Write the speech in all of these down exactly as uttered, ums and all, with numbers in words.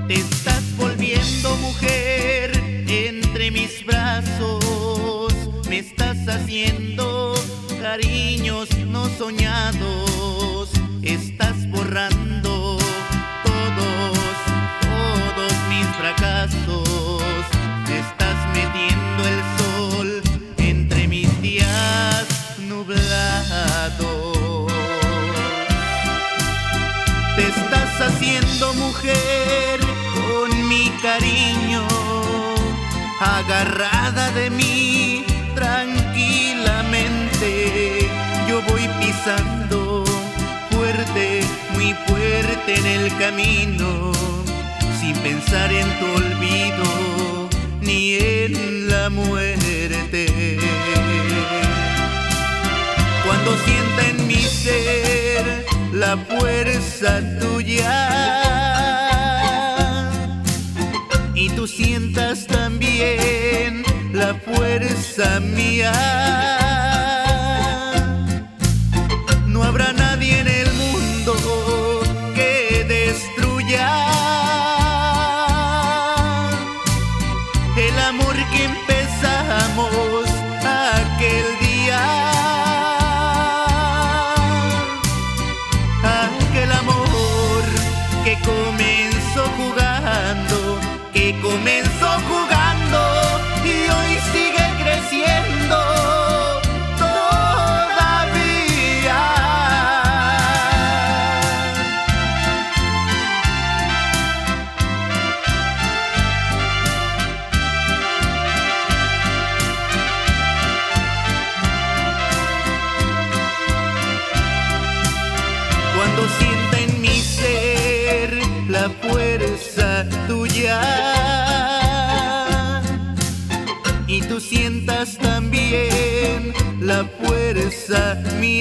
Te estás volviendo mujer entre mis brazos, me estás haciendo cariños no soñados, estás borrando todos, todos mis fracasos, estás metiendo el sol entre mis días nublados. Te estás haciendo mujer con mi cariño, agarrada de mí tranquilamente. Yo voy pisando fuerte, muy fuerte en el camino, sin pensar en tu olvido ni en la muerte. Cuando sienta en mi ser la fuerza tuya y tú sientas también la fuerza mía, no habrá nadie en el mundo que destruya el amor que empezamos aquel día, aquel amor que comenzó jugando, que comenzó jugando y hoy sigue creciendo todavía. Cuando sienta en mi ser la fuerza tuya y tú sientas también la fuerza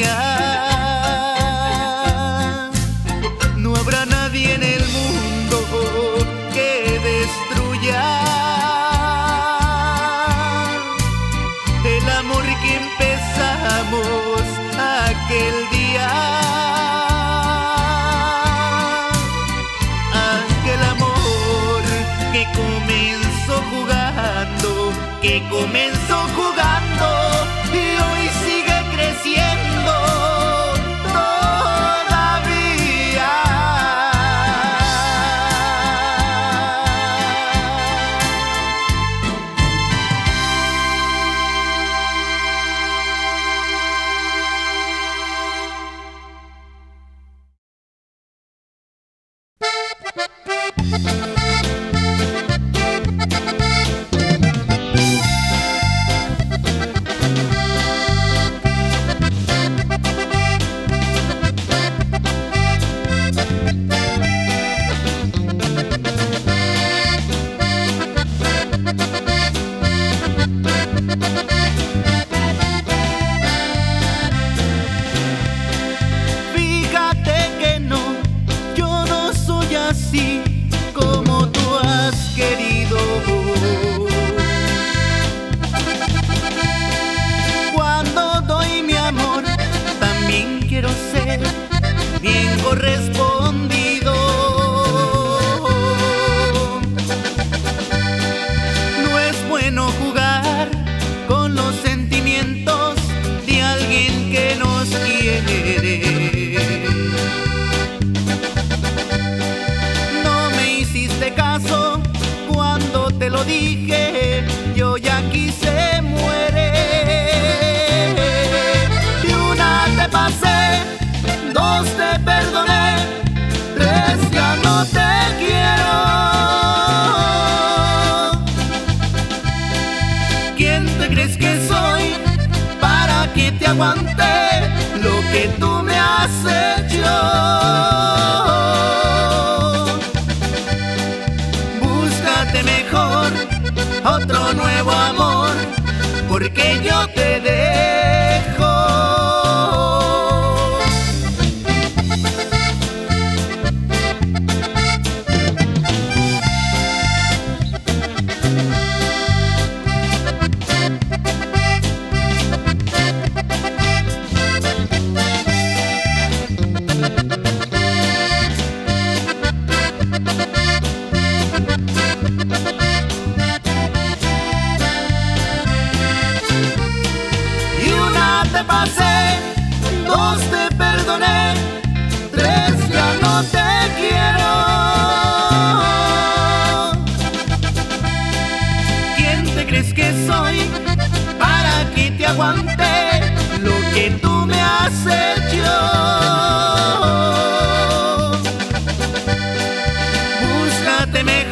mía, no habrá nadie en el mundo que destruya el amor que empezamos aquel día, aquel amor que comenzó jugando, que comenzó jugando y hoy sigue creciendo todavía. Fíjate que no, yo no soy así como tú has querido. Cuando doy mi amor, también quiero ser bien correspondido. No es bueno jugar con los sentimientos de alguien que nos quiere. No me hiciste caso cuando te lo dije, yo ya aquí se muere. Y una te pasé, dos te perdoné, tres ya no te quiero. ¿Quién te crees que soy para que te aguante lo que tú me has hecho? Búscate mejor otro nuevo amor, porque yo te dejo.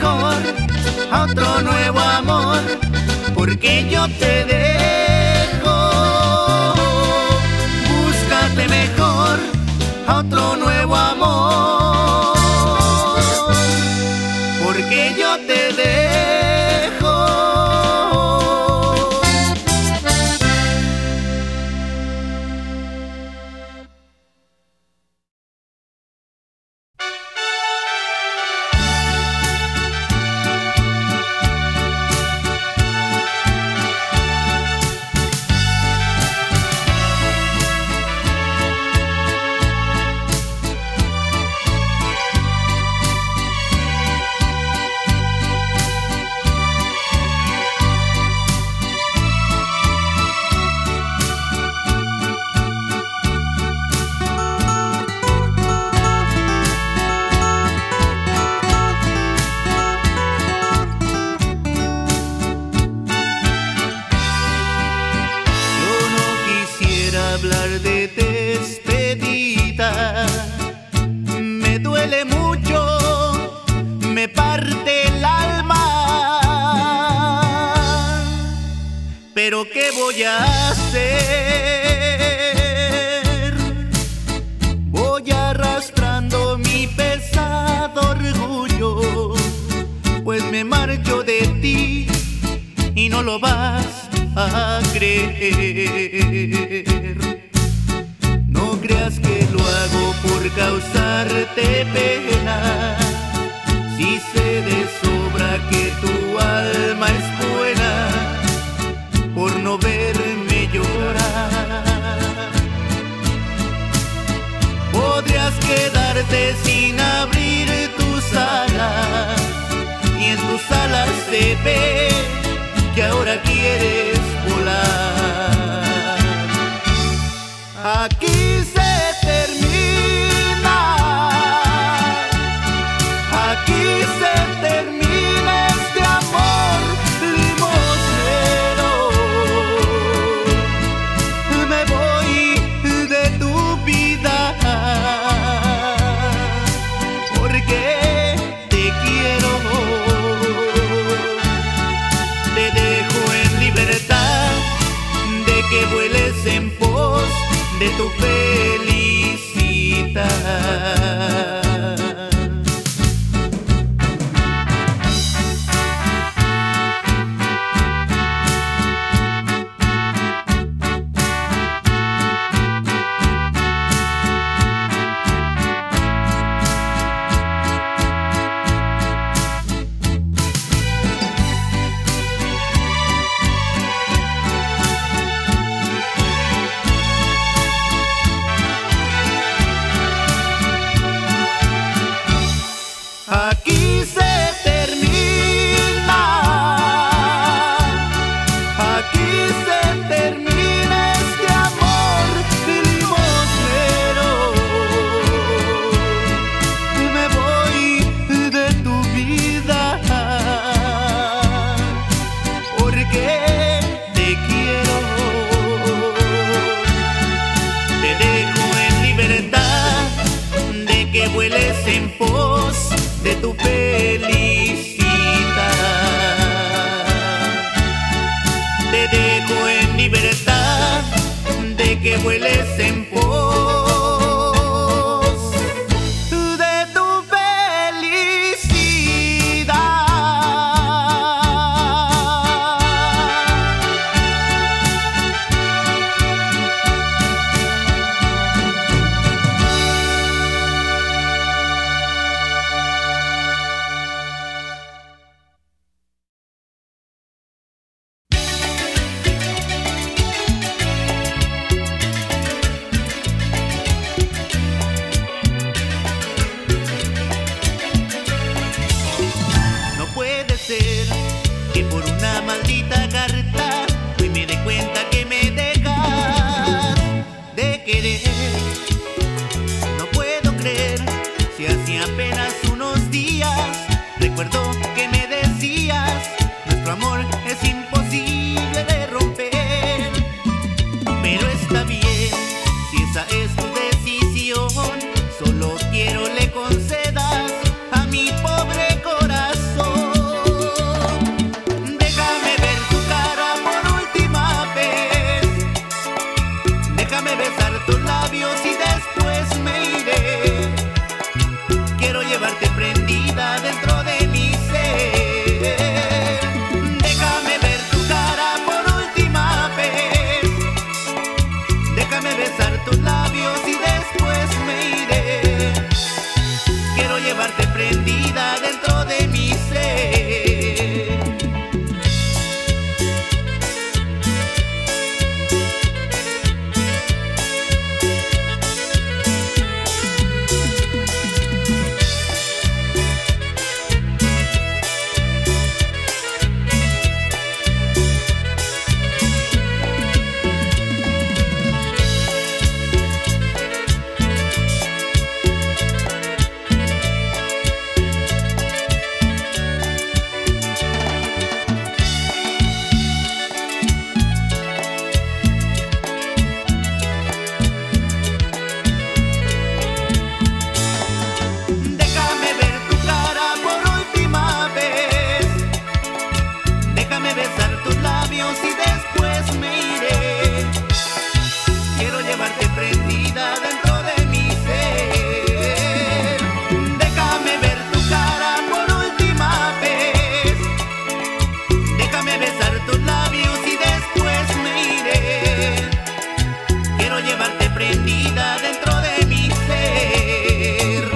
mejor, a otro nuevo amor, porque yo te dejo. Búscate mejor, a otro nuevo amor, porque yo te dejo. Hablar de despedida me duele mucho, me parte el alma, pero ¿qué voy a hacer? Voy arrastrando mi pesado orgullo, pues me marcho de ti y no lo vas a creer. No creas que lo hago por causarte pena, si sé de sobra que tu alma es buena, por no verme llorar. Podrías quedarte sin abrir tus alas, y en tus alas se ve que ahora quieres volar. Aquí se termina, aquí se termina este amor limosnero. Me voy de tu vida, porque te quiero. Te dejo en libertad, de que vueles en pos de tu felicidad. Aquí se termina, aquí se termina este amor limosnero. Me voy de tu vida, porque te quiero. Te dejo en libertad, de que vueles en pos de tu felicidad. Te dejo en libertad, de que vueles en pos de tu felicidad. llevarte prendida dentro de mi ser. Y después me iré. Quiero llevarte prendida dentro de mi ser. Déjame ver tu cara por última vez. Déjame besar tus labios y después me iré. Quiero llevarte prendida dentro de mi ser.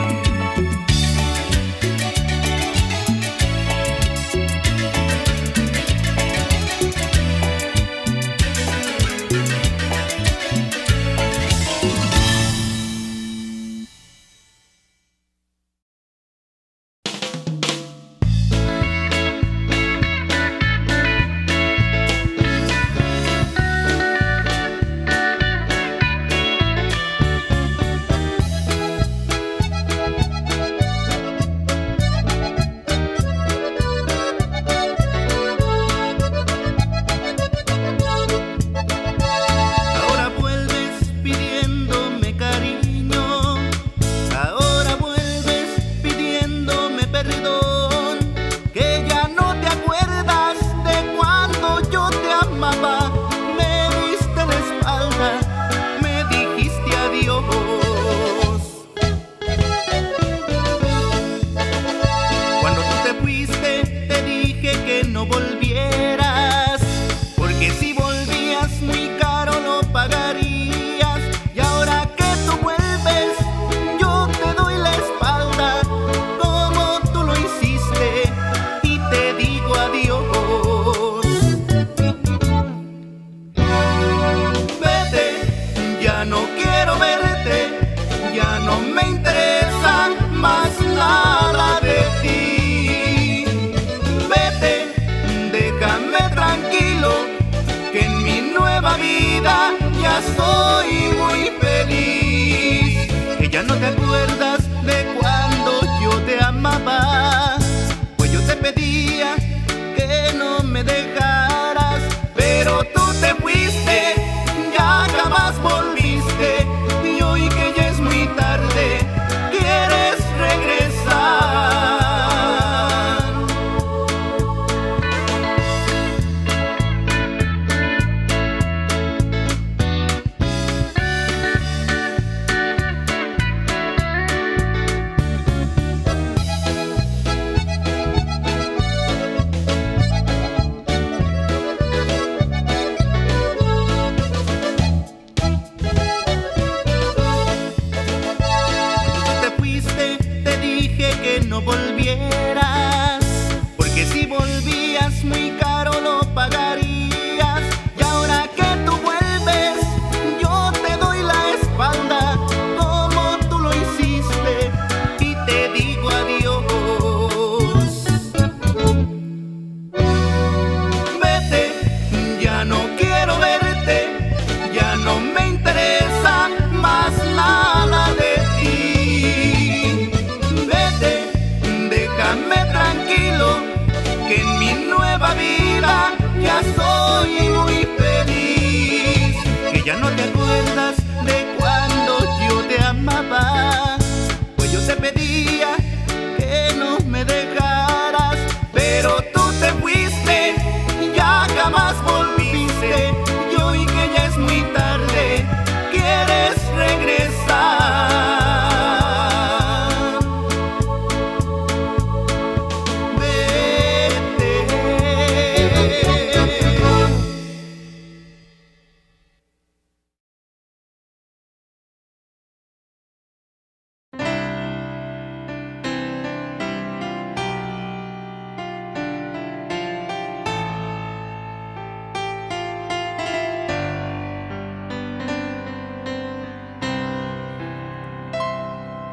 Soy muy feliz, que ya no te acuerdas de cuando yo te amaba, pues yo te pedía que no me dejaras, pero tú te fuiste, ya jamás volviste, y hoy que ya es muy tarde, quieres regresar.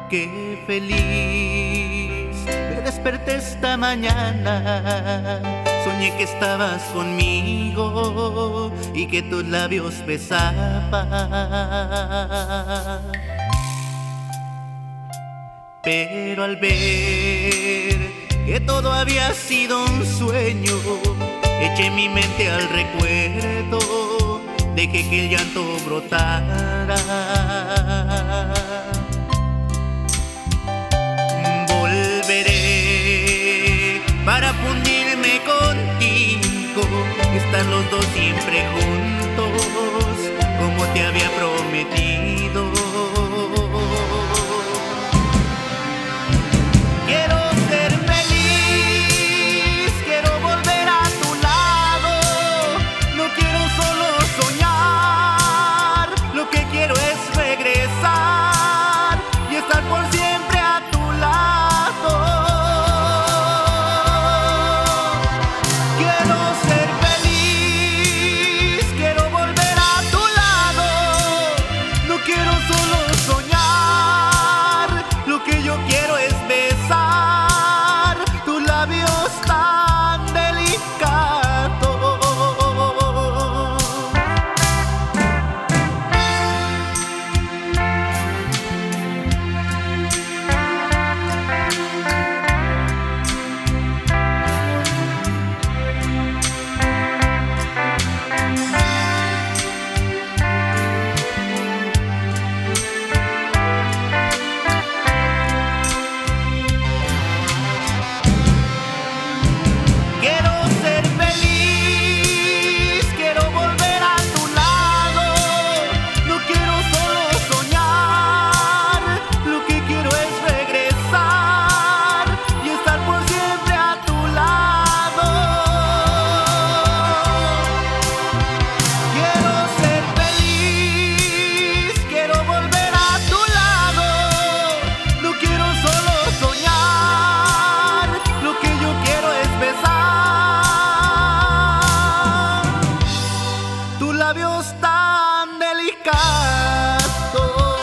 Qué feliz me desperté esta mañana. Soñé que estabas conmigo y que tus labios besaba. Pero al ver que todo había sido un sueño, eché mi mente al recuerdo, dejé que el llanto brotara. Volveré para fundirme contigo, estar los dos siempre juntos, como te había prometido. Quiero ser feliz, quiero volver a tu lado, no quiero solo soñar, lo que quiero es regresar y estar por siempre a tu lado. Quiero ser feliz, quiero volver a tu lado, no quiero solo soñar, lo que yo quiero es besar tus labios tan delicados. Quiero ser feliz, quiero volver a tu lado, no quiero solo soñar, lo que quiero es regresar y estar por siempre a tu lado. Quiero ser feliz, quiero volver a tu lado, no quiero solo soñar, lo que yo quiero es besar tus labios tan delicados.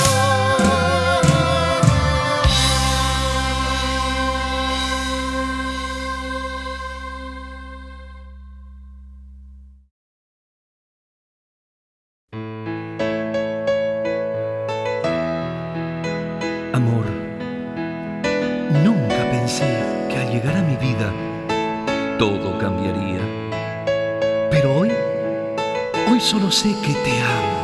Amor, nunca pensé que al llegar a mi vida todo cambiaría. Pero hoy, hoy solo sé que te amo.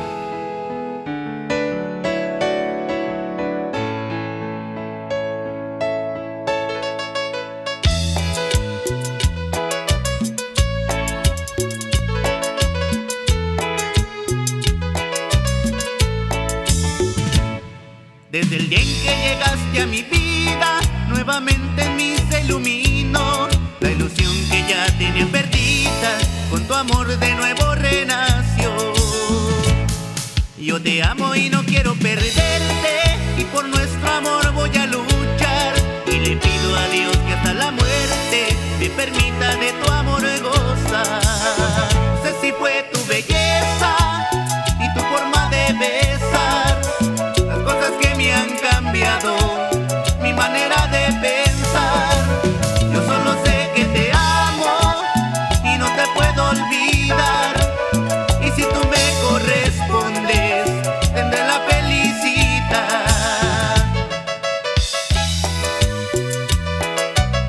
Desde el día en que llegaste a mi vida, nuevamente en mí se iluminó la ilusión que ya tenía perdida, con tu amor de nuevo renació. Yo te amo y no quiero perderte, y por nuestro amor voy a luchar, y le pido a Dios que hasta la muerte me permita de tu amor gozar. No sé si fue tu belleza y tu forma de besar las cosas que me han cambiado, mi manera de pensar. Yo solo sé que te amo y no te puedo olvidar, y si tú me correspondes tendré la felicidad.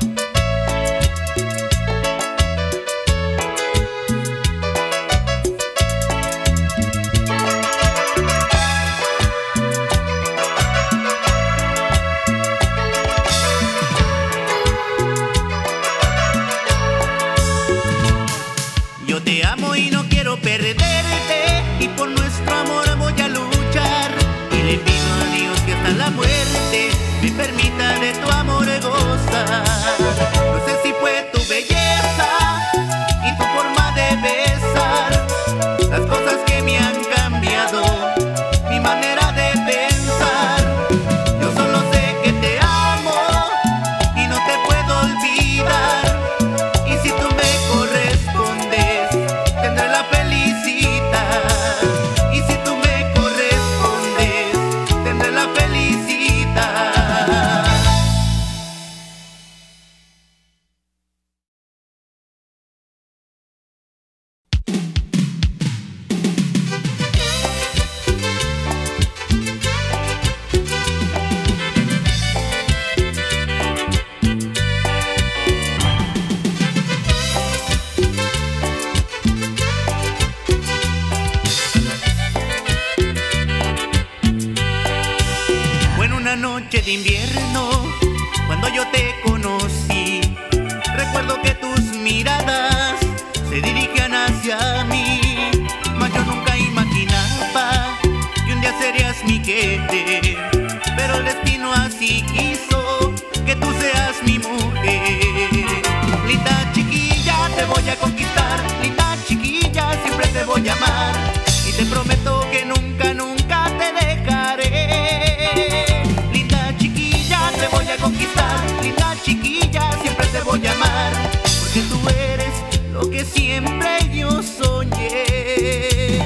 etiquete, pero el destino así quiso que tú seas mi mujer. Linda chiquilla, te voy a conquistar, linda chiquilla, siempre te voy a amar, y te prometo que nunca, nunca te dejaré. Linda chiquilla, te voy a conquistar, linda chiquilla, siempre te voy a amar, porque tú eres lo que siempre yo soñé.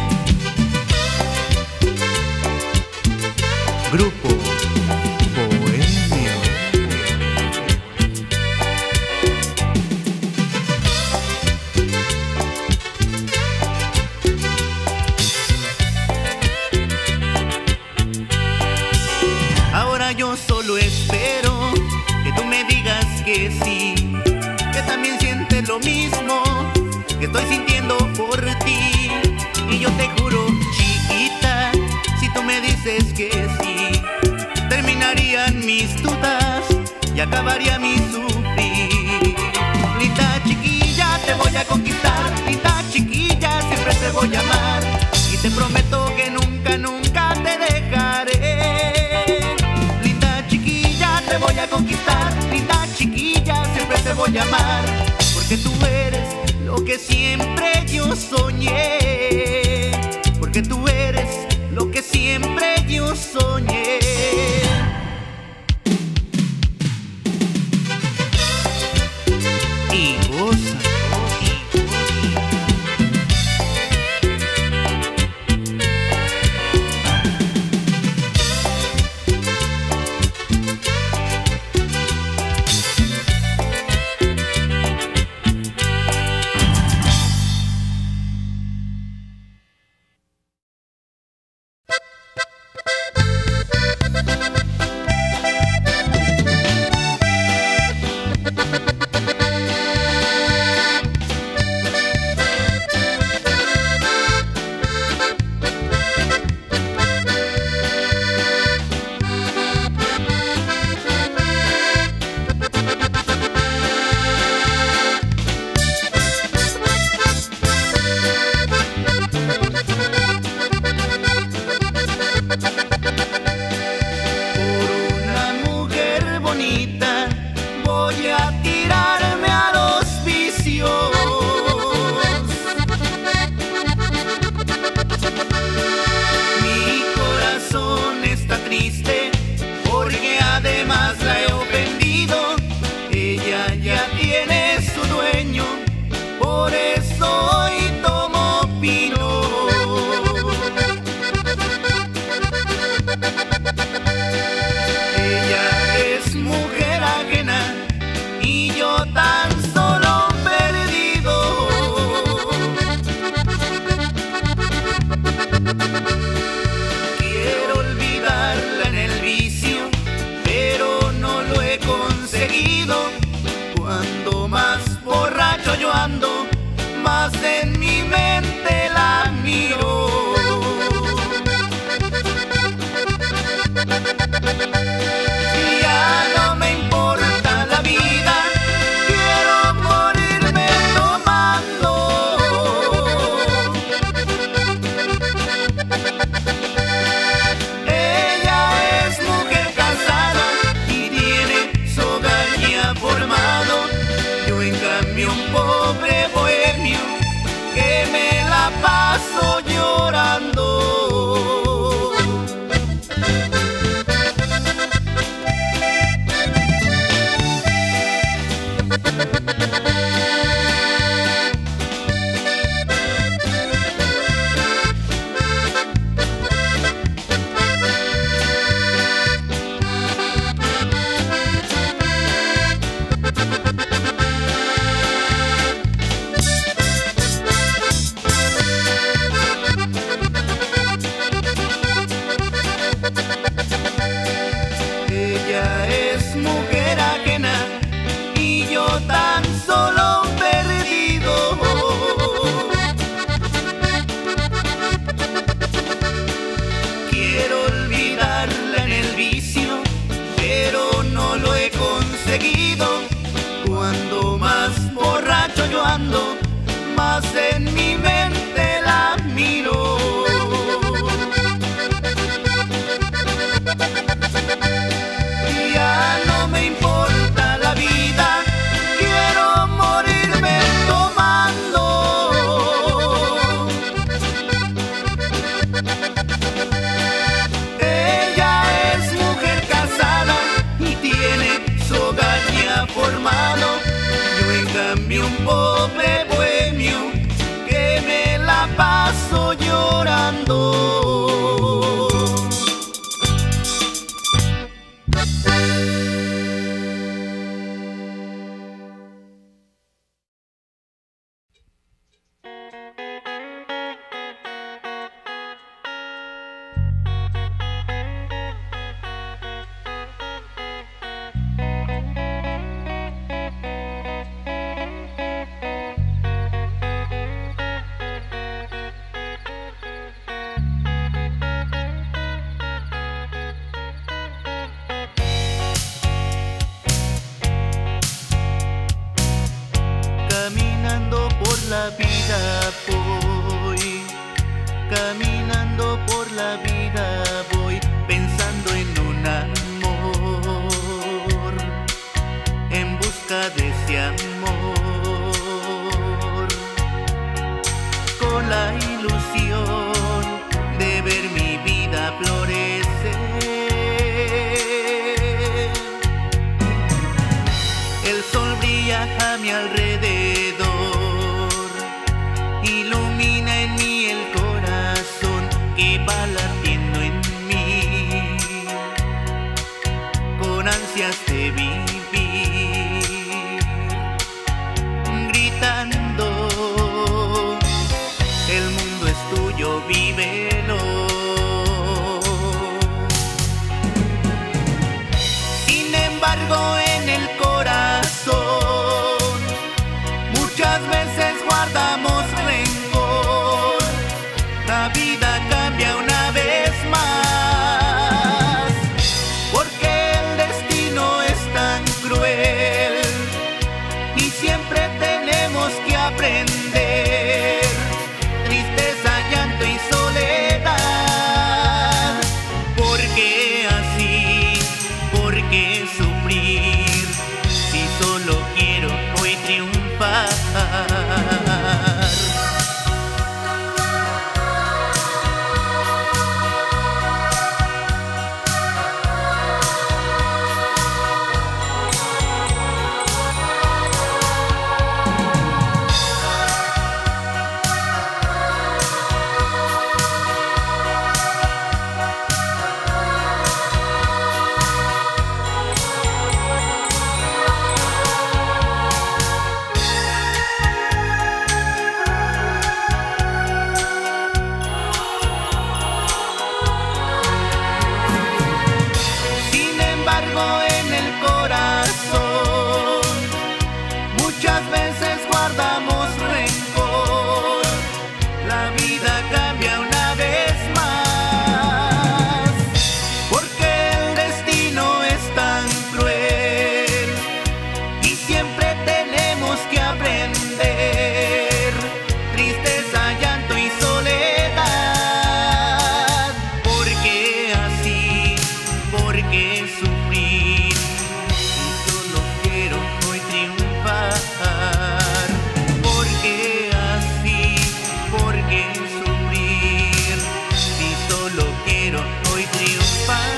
Grupo Bohemio. Ahora yo solo espero que tú me digas que sí, que también sientes lo mismo que estoy sintiendo por ti. Y yo te juro, chiquita, si tú me dices que sí, terminarían mis dudas y acabaría mi sufrir. Linda chiquilla, te voy a conquistar, linda chiquilla, siempre te voy a amar, y te prometo que nunca, nunca te dejaré. Linda chiquilla, te voy a conquistar, linda chiquilla, siempre te voy a amar, porque tú eres lo que siempre yo soñé, porque tú eres lo que siempre yo soñé. Y goza. En mi mente la miro. Ya no me importa la vida, quiero morirme tomando. Ella es mujer casada y tiene su hogar ya formado. vida voy pensando en un amor, en busca de ese amor, con la ilusión de ver mi vida florecer. El sol brilla a mi alrededor, ilumina en mí el corazón que va latiendo en mí, con ansias de vivir, gritando: el mundo es tuyo, vívelo. Sin embargo, en el corazón muchas veces guardamos rencor. La vida cambia una vez más, porque el destino es tan cruel y siempre tenemos que aprender. Tristeza, llanto y soledad. ¿Por qué así? ¿Por qué sufrir si solo quiero hoy triunfar? En el corazón muchas veces guardamos rencor. La vida cambia una vez más, porque el destino es tan cruel y siempre tenemos que aprender. Tristeza, llanto y soledad. ¿Por qué así? ¿Por qué sufrir si solo quiero hoy triunfar? ¿Por qué así? ¿Por qué sufrir si solo quiero hoy triunfar?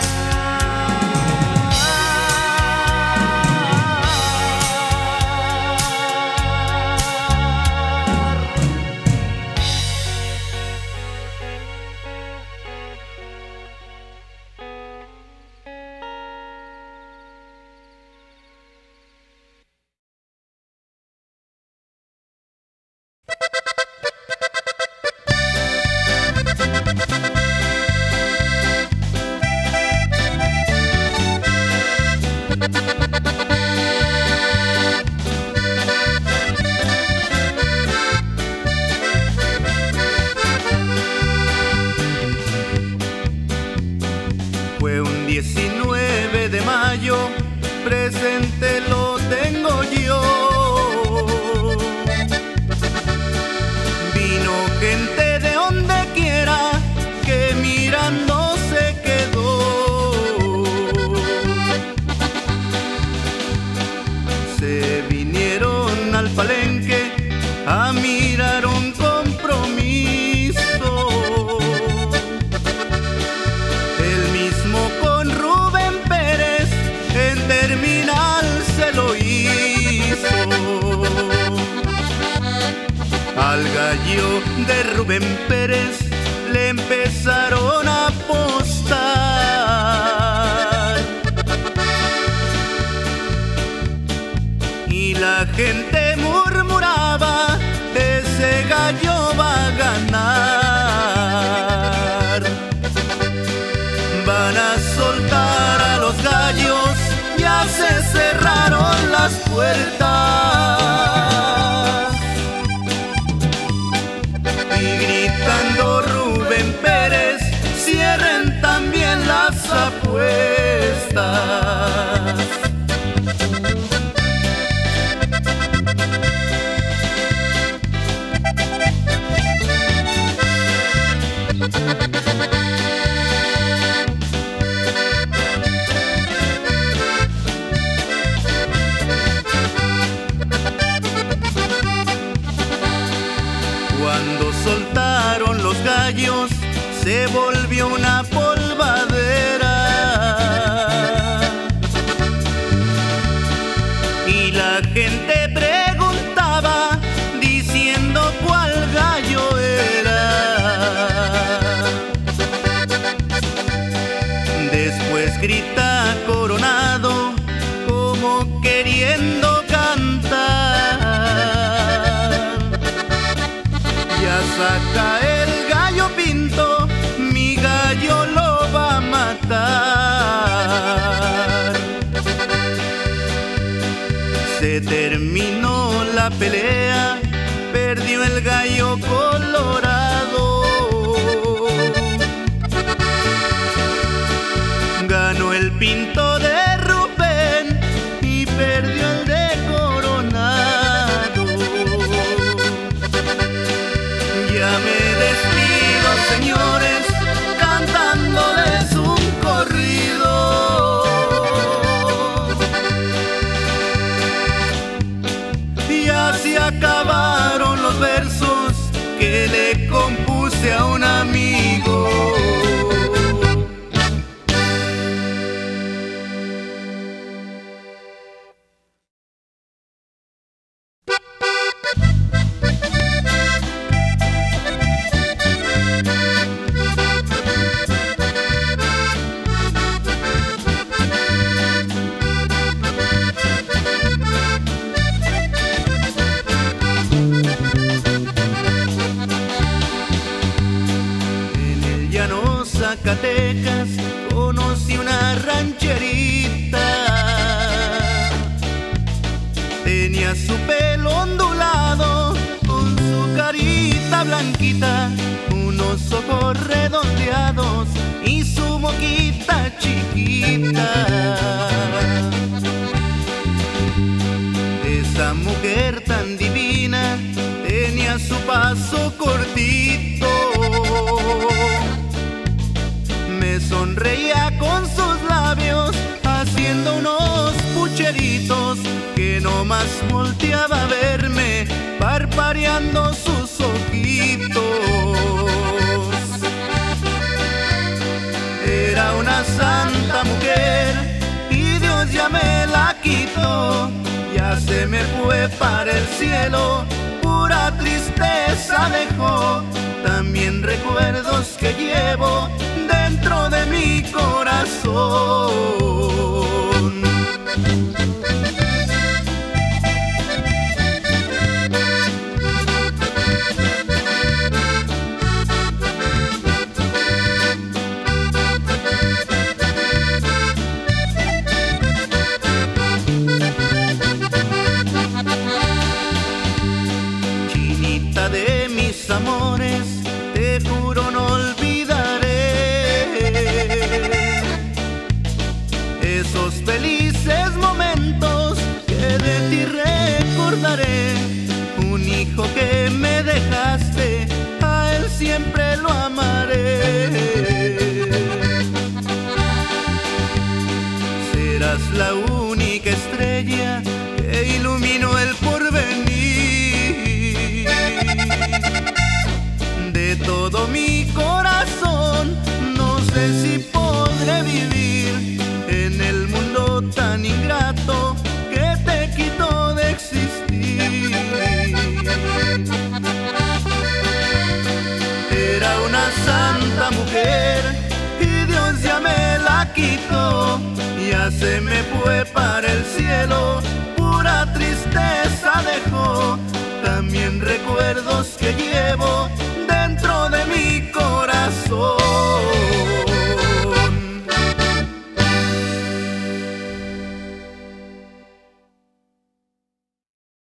Fue un diecinueve de mayo, presente lo tengo yo. Vino gente de donde quiera que mirando se quedó. Se vinieron al palenque a mirar un compromiso. Con Rubén Pérez en Terminal se lo hizo. Al gallo de Rubén Pérez le empezaron a apostar y la gente murmuraba: ese gallo va a ganar. Van a soltar a los gallos, ya se cerraron las puertas. Y gritando Rubén Pérez, cierren también las apuestas. soltaron los gallos, se volvió una polvadera. Y la gente preguntaba, diciendo cuál gallo era. Después grita Coronado, como queriendo cantar. Ya saca el gallo Pinto, mi gallo lo va a matar. Se terminó la pelea, perdió el gallo Colorado. Ganó el Pinto de Rubén y perdió el de Coronado. Ya me despido, señores, cantándoles un corrido. Ya se acabaron los versos que le compuse a un amigo. Zacatecas conocí una rancherita. Tenía su pelo ondulado, con su carita blanquita, unos ojos redondeados y su boquita chiquita. Esa mujer tan divina tenía su paso cortito. Me sonreía con sus labios, haciendo unos pucheritos, que nomás volteaba a verme, parpadeando sus ojitos. Era una santa mujer y Dios ya me la quitó. Ya se me fue para el cielo, pura tristeza dejó. También recuerdos que llevo dentro de mi corazón. Chinita de mis amores, te juro no olvidaré esos felices momentos que de ti recordaré. Un hijo que me dejaste, a él siempre lo amaré. Serás la única estrella que iluminó el porvenir de todo mi corazón. No sé si podré vivir en el mundo tan ingrato que te quitó de existir. Era una santa mujer y Dios ya me la quitó. Ya se me fue para el cielo